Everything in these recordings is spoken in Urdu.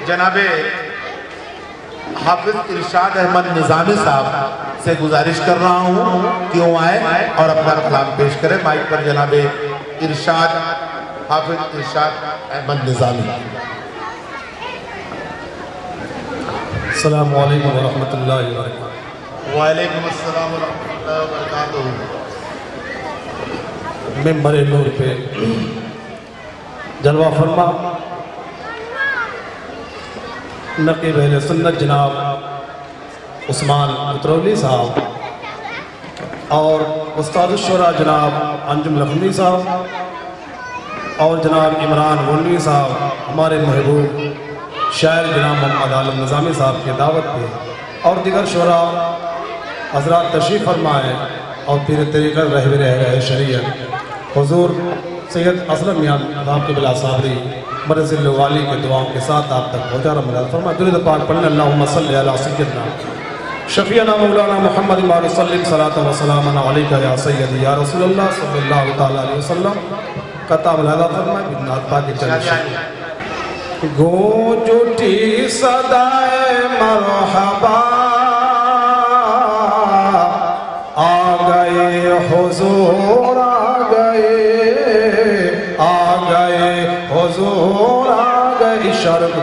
جناب حافظ ارشاد احمد نظامی صاحب سے گزارش کر رہا ہوں کہ وہ آئیں اور اپنا کلام پیش کریں. مائک پر جناب ارشاد حافظ ارشاد احمد نظامی. السلام علیکم ورحمۃ اللہ وبرکاتہ. وعلیکم السلام ورحمۃ اللہ وبرکاتہ. ممبر نور پہ جلوہ فرما نقیب اہل سنت جناب عثمان اترولی صاحب اور استاد الشورا جناب انجم لکھنوی صاحب اور جناب عمران غنوی صاحب ہمارے محبوب شاعر جناب محمد عالم نظامی صاحب کی دعوت پہ اور دیگر شورا حضرات تشریف فرمائے اور پھر طریقہ رہبر شریعت حضور سید اسلم میاں صاحب کے بلا صابری مرض الوالی کے دعاؤں کے ساتھ آپ تک پہنچا رہا ہے. فرمائے درود پاک پڑھنے اللہم صلی علی سیدنا شفیعنا مولانا محمد و سلم صلاۃ و سلام علیکہ یا سیدی یا رسول اللہ صلی اللہ تعالی علیہ وسلم. کتاب الہدا فرمائے بنات پاک چلی گونج اٹھی صدائے مرحبا آ گئے حضور آ گئے حضور آ گئے شرق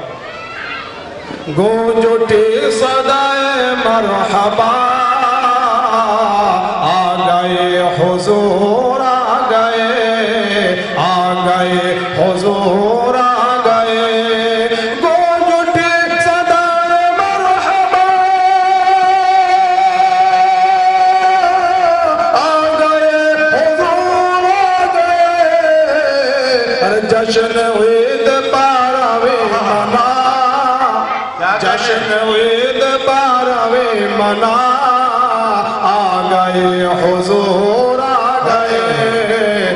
گونج اٹھی صدائے مرحبا آ گئے حضور آ گئے حضور جشن عید بارہویں منا جشن عید بارہویں منا آ گئے حضور آ گئے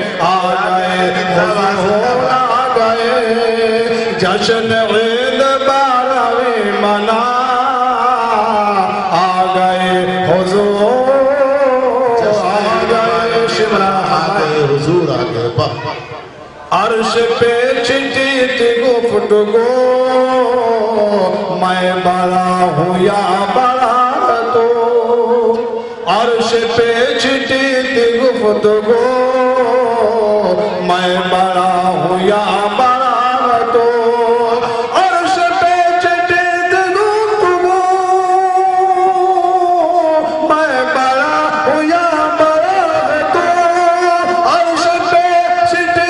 حضور آ گئے جشن عید بارہویں منا آ گئے حضور آ گئے شمرا آ گئے حضور آ گئے. عرش پہ چھٹی تھی گفتگو میں بڑا ہوں یا بڑا تو عرش پہ چھٹی تھی گفتگو میں بڑا ہوں یا بڑا تو عرش پہ چھٹی تھی گفتگو میں بڑا ہوں یا بڑا تو عرش پہ چھٹی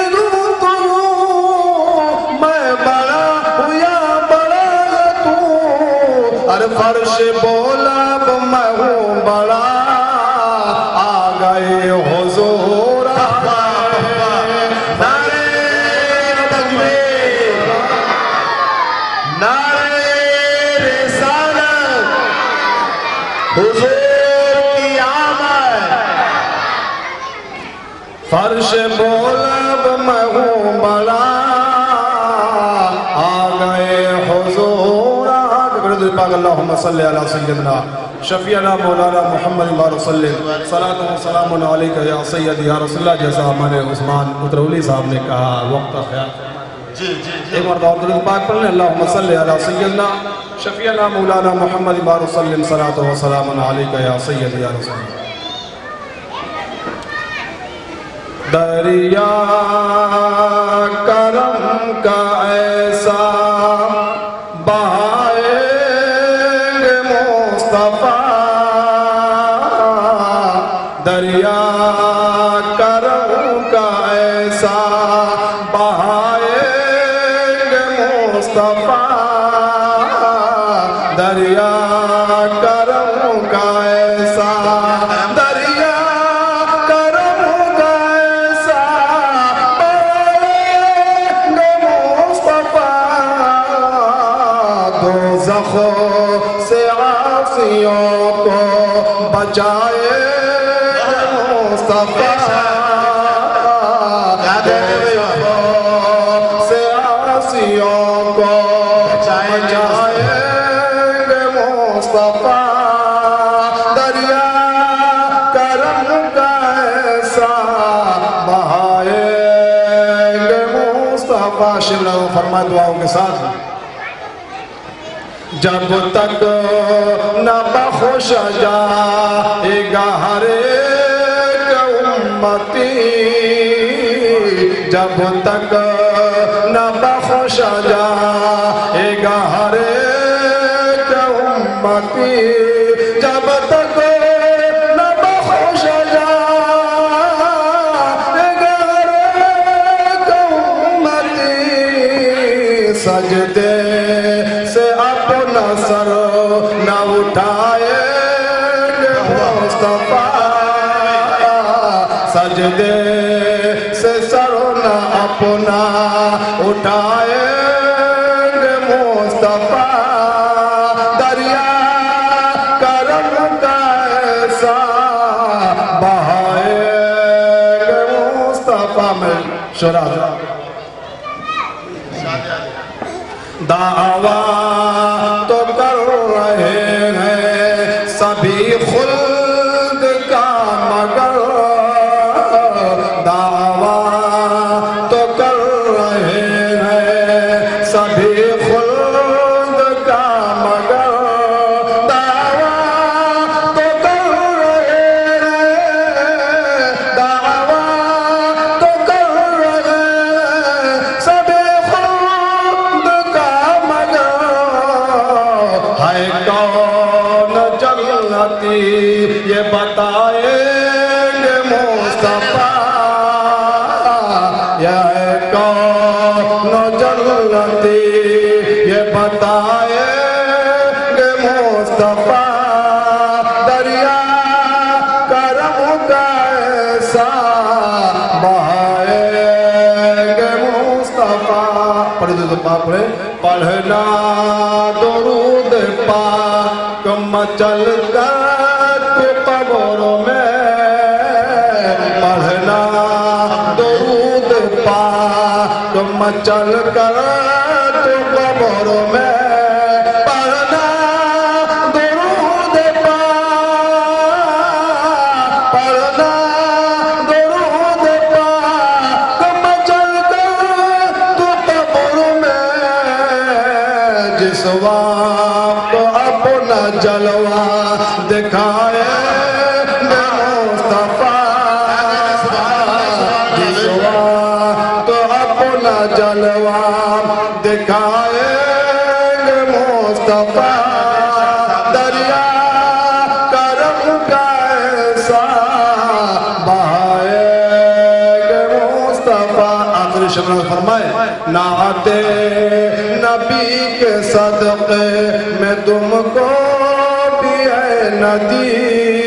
فرش بولا میں ہوں بڑا آ گئے حضور آ گئے. نعرہ تکبیر نعرہ رسالت حضور کی آمد. فرش بولا میں ہوں بڑا آ گئے حضور. اللہم صلی علی سیدنا شفیعنا مولانا محمد و سلم صلاۃ و سلام علیکہ یا سیدی یا رسول اللہ. جیسا ہمارے عثمان اترولی صاحب نے کہا وقت کا خیال ایک مرتبہ اور درود پاک پڑھ لیں. اللہم صلی علی سیدنا شفیعنا مولانا محمد و سلم صلاۃ و سلام علیکہ یا سیدی یا رسول اللہ. دریا کرم کا ایسا دریا کرم کا ایسا بہائے مصطفیٰ دریا کرم کا ایسا دریا کرم کا ایسا بہائے مصطفیٰ دوزخوں سے عاصیوں کو بچائے مصطفیٰ سے عاصیوں کو بچائیں گے مصطفیٰ دریا کرم کا ایسا بہائیں گے مصطفیٰ. شملہ فرمائے دعاؤں کے ساتھ جب تک نہ بخش جائے گا ہر ایک امتی، جب تک نہ بخش جائے گا ہر ایک امتی، جب تک نہ بخش جائے گا ہر ایک امتی، سجدے سے اپنا سر نہ اٹھائے گے مصطفیٰ، سجدے سے سر نہ اپنا اٹھائے گے مصطفیٰ، دریا کرم کا ایسا بہائے گے مصطفیٰ میں شرح دعویٰ تو کر رہے ہیں سبھی خلد کا، مگر دعویٰ تو کر رہے ہیں سبھی خلد کا، مگر دعویٰ تو کر رہے ہیں، دعویٰ تو کر رہے ہیں سبھی ہے کون جنتی یہ بتائیں گے مصطفیٰ، یہ ہے کون جنتی یہ بتائیں گے مصطفیٰ، دریا کرم کا ایسا بہائیں گے مصطفیٰ۔ پڑھ دے تو پاپڑے پڑھنا درود پاک مچل کر تو قبروں میں، پڑھنا درود پاک مچل کر تو قبروں میں، پڑھنا درود پاک، پڑھنا درود پاک مچل کر تو قبروں میں، جس وقت اپنا جلوہ دکھائے گے مصطفیٰ، جس وقت اپنا جلوہ دکھائے گے مصطفیٰ، دریا کرم کا ایسا بہائے گے مصطفیٰ۔ آخری شبہ فرمائے نعت نبی کے صدقے میں تم کو بھی ہے ندی،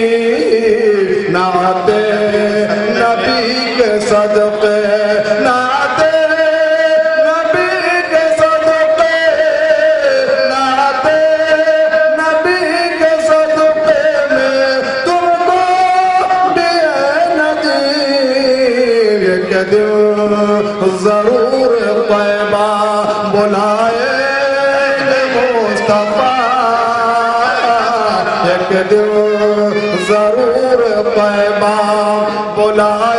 نعت نبی کے صدقے، نعت نبی کے صدقے، نعت نبی کے صدقے میں تم کو بھی ہے ندی، ایک دن ضرور طیبہ بلائے گے مصطفیٰ، ایک دن ضرور طیبہ بلائے